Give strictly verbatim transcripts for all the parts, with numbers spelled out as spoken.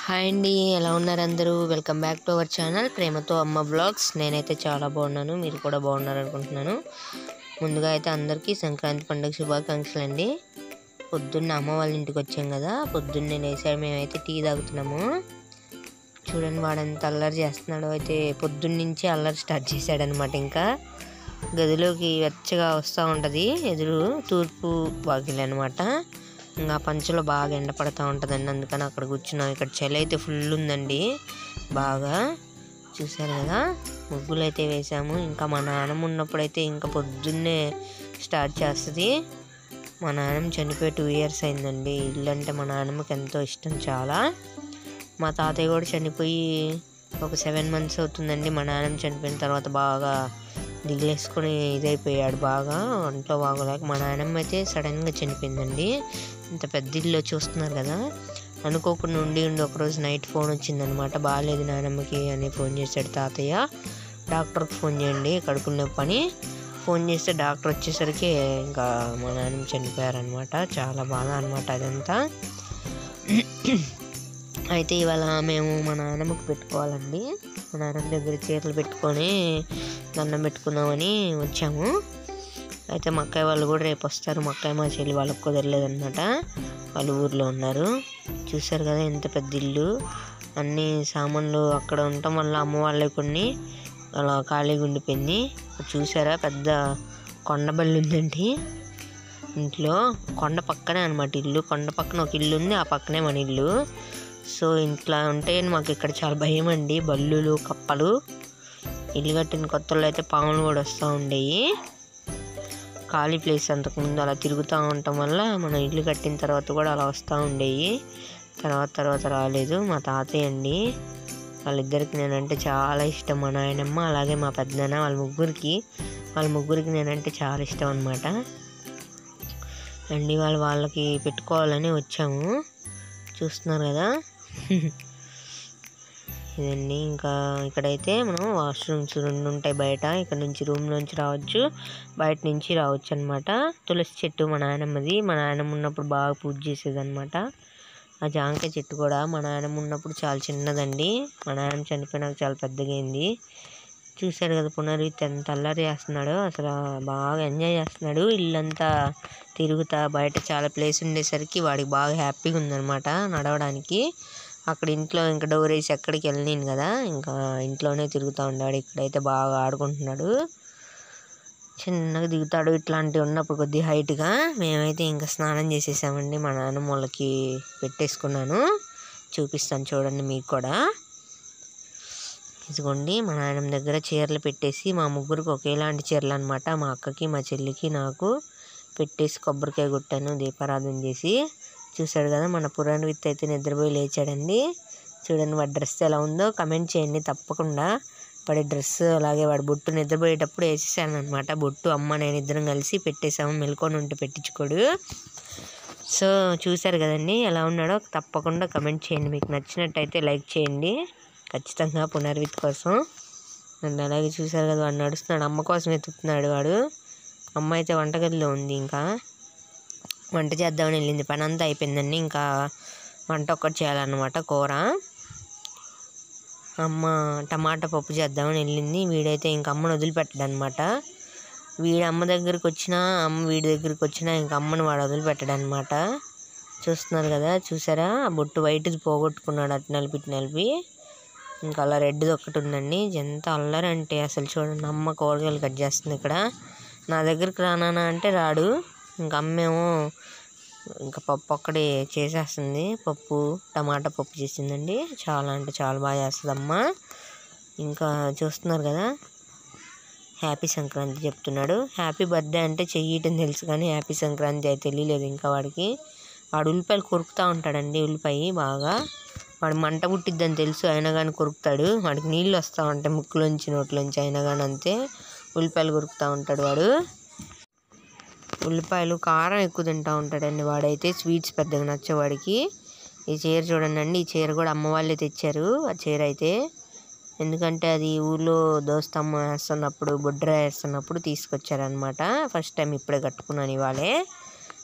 Hi అండి, ఎలా ఉన్నారు అందరూ? Welcome back to our channel ప్రేమతో అమ్మ బ్లాగ్స్. నేనైతే చాలా బాగున్నాను, మీరు కూడా బాగున్నారు అనుకుంటున్నాను. ముందుగా అయితే అందరికీ సంక్రాంతి పండుగ శుభాకాంక్షలు అండి. పొద్దున్న అమ్మ వాళ్ళ ఇంటికి వచ్చాం కదా, పొద్దున్నే లేసాడు. మేమైతే టీ తాగుతున్నాము. చూడండి వాడంత అల్లరి చేస్తున్నాడు. అయితే పొద్దున్న నుంచి అల్లరి స్టార్ట్ చేశాడనమాట. ఇంకా గదిలోకి వెచ్చగా వస్తూ ఉంటుంది. ఎదురు తూర్పు వాకిలి అనమాట. ఇంకా పంచలో బాగా ఎండ పడుతూ ఉంటుందండి, అందుకని అక్కడ కూర్చున్నాం. ఇక్కడ చలి అయితే ఫుల్ ఉందండి బాగా. చూసారు కదా, ముగ్గులు అయితే వేసాము. ఇంకా మా నాన్నమ్మ ఉన్నప్పుడైతే ఇంకా పొద్దున్నే స్టార్ట్ చేస్తుంది. మా నాన్నమ్మ చనిపోయి టూ ఇయర్స్ అయిందండి. ఇల్లు అంటే మా నాన్నమ్మకి ఎంతో ఇష్టం చాలా. మా తాతయ్య కూడా చనిపోయి ఒక సెవెన్ మంత్స్ అవుతుందండి. మా నాన్నమ్మ చనిపోయిన తర్వాత బాగా దిగులేసుకొని ఇదైపోయాడు, బాగా ఒంట్లో బాగోలేక. మా నాన్నమ్మ అయితే సడన్గా చనిపోయిందండి. ఇంత పెద్ద ఇల్లు చూస్తున్నారు కదా, అనుకోకుండా ఉండి ఉండి ఒకరోజు నైట్ ఫోన్ వచ్చిందనమాట. బాగాలేదు నాన్నమ్మకి అని ఫోన్ చేశాడు తాతయ్య. డాక్టర్కి ఫోన్ చేయండి కడుపులో నొప్పి అని ఫోన్ చేస్తే డాక్టర్ వచ్చేసరికి ఇంకా మా నాన్నమ్మ చనిపోయారనమాట. చాలా బాధ అనమాట అదంతా. అయితే ఇవాళ మేము మా నాన్నమ్మకి పెట్టుకోవాలండి. మా నాన్నమ్మ దగ్గర చీరలు పెట్టుకొని దండం పెట్టుకుందామని వచ్చాము. అయితే మా అక్కయ్య వాళ్ళు కూడా రేపు వస్తారు. మా అక్కయ్య మా చెల్లి వాళ్ళకి కుదరలేదనమాట, వాళ్ళు ఊర్లో ఉన్నారు. చూసారు కదా ఎంత పెద్ద ఇల్లు, అన్ని సామాన్లు అక్కడ ఉండటం వల్ల అమ్మ వాళ్ళే కొన్ని అలా ఖాళీగా ఉండిపోయింది. చూసారా, పెద్ద కొండబల్లి ఉందండి ఇంట్లో. కొండ పక్కనే అనమాట ఇల్లు. కొండ పక్కన ఒక ఇల్లు ఉంది, ఆ పక్కనే మన ఇల్లు. సో ఇంట్లో ఉంటే మాకు ఇక్కడ చాలా భయం అండి, బల్లులు కప్పలు. ఇల్లు కట్టిన కొత్తలో అయితే పాములు కూడా వస్తూ ఉండేవి. ఖాళీ ప్లేస్ అంతకుముందు అలా తిరుగుతూ ఉండటం వల్ల మనం ఇల్లు కట్టిన తర్వాత కూడా అలా వస్తూ ఉండేవి. తర్వాత తర్వాత రాలేదు. మా తాతయ్య అండి, వాళ్ళిద్దరికి నేనంటే చాలా ఇష్టం. మా నాయనమ్మ అలాగే మా పెద్దనాన్న, వాళ్ళ ముగ్గురికి వాళ్ళ ముగ్గురికి నేనంటే చాలా ఇష్టం అనమాట అండి. వాళ్ళు వాళ్ళకి పెట్టుకోవాలని వచ్చాము. చూస్తున్నారు కదా ఇదండి. ఇంకా ఇక్కడైతే మనం వాష్రూమ్స్ రెండు ఉంటాయి బయట. ఇక్కడ నుంచి రూమ్ నుంచి రావచ్చు, బయట నుంచి రావచ్చు అనమాట. తులసి చెట్టు మా నాయనమ్మది. మా నాయనమ్మ ఉన్నప్పుడు బాగా పూజ చేసేది అనమాట. ఆ జాంకాయ చెట్టు కూడా మా నాయనమ్మ ఉన్నప్పుడు చాలా చిన్నదండి. మా నాయనమ్మ చనిపోయినాక చాలా పెద్దగా అయింది. చూశాడు కదా పునర్విత్ ఎంత అల్లరి చేస్తున్నాడో, అసలు బాగా ఎంజాయ్ చేస్తున్నాడు. ఇల్లంతా తిరుగుతా, బయట చాలా ప్లేస్ ఉండేసరికి వాడికి బాగా హ్యాపీగా ఉందన్నమాట నడవడానికి. అక్కడ ఇంట్లో ఇంకా డోర్ వేసి ఎక్కడికి వెళ్ళలేను కదా, ఇంకా ఇంట్లోనే తిరుగుతూ ఉన్నాడు. ఇక్కడైతే బాగా ఆడుకుంటున్నాడు, చిన్నగా దిగుతాడు. ఇట్లాంటివి ఉన్నప్పుడు కొద్దిగా హైట్గా. మేమైతే ఇంకా స్నానం చేసేసామండి. మా నాన్నమ్మ వాళ్ళకి పెట్టేసుకున్నాను, చూపిస్తాను చూడండి మీకు కూడా. ఇదిగోండి మా నాన్నమ్మ దగ్గర చీరలు పెట్టేసి, మా ముగ్గురికి ఒకేలాంటి చీరలు అనమాట. మా అక్కకి, మా చెల్లికి, నాకు పెట్టేసి కొబ్బరికాయ కొట్టాను దీపారాధన చేసి. చూశాడు కదా మన పురాణవిత్ అయితే నిద్రపోయి లేచాడండి. చూడండి వాడి డ్రెస్ ఎలా ఉందో కమెంట్ చేయండి తప్పకుండా. వాడి డ్రెస్ అలాగే వాడి బొట్టు నిద్రపోయేటప్పుడు వేసేసాను అనమాట. బొట్టు అమ్మ నేను ఇద్దరం కలిసి పెట్టేసాము, మెలుకొని ఉంటే పెట్టించుకోడు. సో చూశారు కదండి ఎలా ఉన్నాడో, తప్పకుండా కమెంట్ చేయండి. మీకు నచ్చినట్టయితే లైక్ చేయండి ఖచ్చితంగా పునర్విత్ కోసం. అండ్ అలాగే చూశారు కదా వాడు నడుస్తున్నాడు, అమ్మ కోసం ఎత్తుకుతున్నాడు వాడు. అమ్మ అయితే వంటగదిలో ఉంది, ఇంకా వంట చేద్దామని వెళ్ళింది. పని అంతా అయిపోయిందండి, ఇంకా వంట ఒక్కటి చేయాలన్నమాట, కూర. అమ్మ టమాటా పప్పు చేద్దామని వెళ్ళింది. వీడైతే ఇంక అమ్మను వదిలిపెట్టడనమాట. వీడు అమ్మ దగ్గరికి వచ్చినా, అమ్మ వీడి దగ్గరికి వచ్చినా ఇంక అమ్మను వాడు వదిలిపెట్టడనమాట. చూస్తున్నారు కదా, చూసారా బొట్టు వైట్ది పోగొట్టుకున్నాడు అటు నలిపి ఇటు నలిపి. ఇంకా అలా రెడ్ది ఒక్కటి ఉందండి. ఎంత అల్లరి అంటే అసలు చూడండి. అమ్మ కూరగాయలు కట్ చేస్తుంది ఇక్కడ. నా దగ్గరికి రానా అంటే రాడు. ఇంకా అమ్మేమో ఇంకా పప్పు ఒక్కడే చేసేస్తుంది. పప్పు టమాటా పప్పు చేసిందండి, చాలా అంటే చాలా బాగా చేస్తుంది అమ్మ. ఇంకా చూస్తున్నారు కదా, హ్యాపీ సంక్రాంతి చెప్తున్నాడు. హ్యాపీ బర్త్డే అంటే చెయ్యటం తెలుసు కానీ హ్యాపీ సంక్రాంతి అయితే తెలియలేదు ఇంకా వాడికి. వాడు ఉల్లిపాయలు కొరుకుతూ ఉంటాడండి, ఉల్లిపాయ బాగా. వాడు మంట పుట్టిద్దని తెలుసు అయినా కానీ కొరుకుతాడు. వాడికి నీళ్ళు వస్తూ ఉంటాయి ముక్కులోంచి నోట్లోంచి, అయినా కానీ అంతే ఉల్లిపాయలు కొరుకుతూ ఉంటాడు వాడు. ఉల్లిపాయలు కారం ఎక్కువ తింటూ ఉంటాడండి వాడైతే. స్వీట్స్ పెద్దగా నచ్చవాడికి. ఈ చీర చూడండి అండి, ఈ చీర కూడా అమ్మ వాళ్ళే తెచ్చారు ఆ చీర అయితే. ఎందుకంటే అది ఊళ్ళో దోస్తమ్మ వేస్తున్నప్పుడు, బొడ్ర వేస్తున్నప్పుడు తీసుకొచ్చారనమాట. ఫస్ట్ టైం ఇప్పుడే కట్టుకున్నాను ఇవాళే.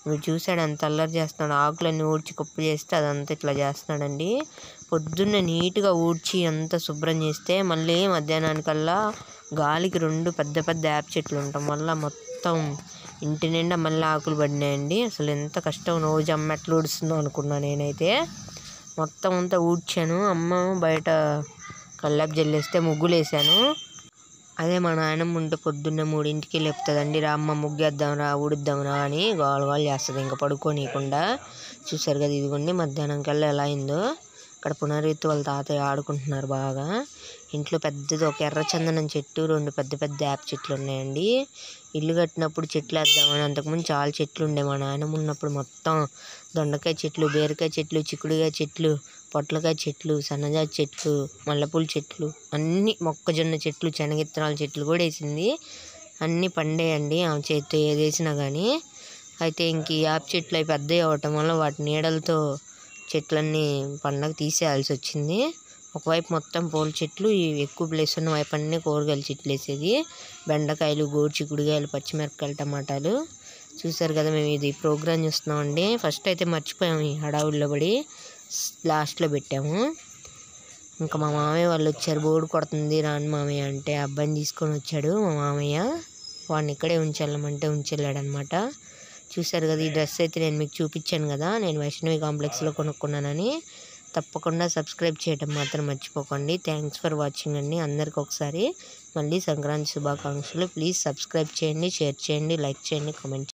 మీరు చూసాడు ఎంత అల్లరి చేస్తున్నాడు, ఆకులన్నీ ఊడ్చి కుప్ప చేస్తే అదంతా ఇట్లా చేస్తున్నాడండి. పొద్దున్నే నీట్గా ఊడ్చి అంతా శుభ్రం చేస్తే మళ్ళీ మధ్యాహ్నానికల్లా గాలికి రెండు పెద్ద పెద్ద యాప చెట్లు ఉండటం వల్ల మొత్తం ఇంటి నిండా మళ్ళీ ఆకులు పడినాయండి. అసలు ఎంత కష్టం, రోజు అమ్మ ఎట్లా ఊడుస్తుందో అనుకున్నా నేనైతే. మొత్తం అంతా ఊడ్చాను. అమ్మ బయట కల్లాపు జల్లేస్తే ముగ్గులు వేసాను. అదే మా నాయనమ్మ ఉంటే పొద్దున్నే మూడింటికి లేపుతుందండి, రా అమ్మ ముగ్గేద్దాంరా ఊడిద్దాంరా అని గోల గోల చేస్తుంది ఇంకా పడుకోనీయకుండా. చూసారు కదా, ఇదిగోండి మధ్యాహ్నం కల్లా ఎలా అయిందో. ఇక్కడ పునరీతు వాళ్ళ తాతయ్య ఆడుకుంటున్నారు బాగా. ఇంట్లో పెద్దది ఒక ఎర్ర చందనం చెట్టు, రెండు పెద్ద పెద్ద యాప చెట్లు ఉన్నాయండి. ఇల్లు కట్టినప్పుడు చెట్లు వేద్దామని అంతకుముందు చాలా చెట్లు ఉండే మా నాయనమ్మ ఉన్నప్పుడు. మొత్తం దొండకాయ చెట్లు, బీరకాయ చెట్లు, చిక్కుడుకాయ చెట్లు, పొట్లకాయ చెట్లు, సన్నజాజి చెట్లు, మల్లెపూల చెట్లు, అన్ని మొక్కజొన్న చెట్లు, శనగిత్తనాల చెట్లు కూడా వేసింది. అన్నీ పండేయండి ఆమె చేతితో ఏది వేసినా కానీ. అయితే ఇంక ఈ యాప చెట్లు అవి పెద్దవి అవ్వటం వల్ల వాటి నీడలతో చెట్లన్నీ పండగ తీసేయాల్సి వచ్చింది. ఒకవైపు మొత్తం పూల చెట్లు, ఎక్కువ ప్లేస్ ఉన్న వైపు అన్నీ కూరగాయల చెట్లు వేసేది. బెండకాయలు, గోరు చిక్కుడుకాయలు, పచ్చిమిరపకాయలు, టమాటాలు. చూసారు కదా, మేము ఇది ప్రోగ్రామ్ చూస్తున్నామండి. ఫస్ట్ అయితే మర్చిపోయాము, ఈ హడావుల్లో పడి లాస్ట్లో పెట్టాము. ఇంకా మా మామయ్య వాళ్ళు వచ్చారు, బోర్డు కొడుతుంది రాను మామయ్య అంటే అబ్బాయిని తీసుకొని వచ్చాడు మా మామయ్య. వాడిని ఇక్కడే ఉంచెళ్ళమంటే ఉంచెళ్ళాడనమాట. చూసారు కదా, ఈ డ్రెస్ అయితే నేను మీకు చూపించాను కదా, నేను వైష్ణవి కాంప్లెక్స్లో కొనుక్కున్నానని. తప్పకుండా సబ్స్క్రైబ్ చేయడం మాత్రం మర్చిపోకండి. థ్యాంక్స్ ఫర్ వాచింగ్ అండి. అందరికి ఒకసారి మళ్ళీ సంక్రాంతి శుభాకాంక్షలు. ప్లీజ్ సబ్స్క్రైబ్ చేయండి, షేర్ చేయండి, లైక్ చేయండి, కామెంట్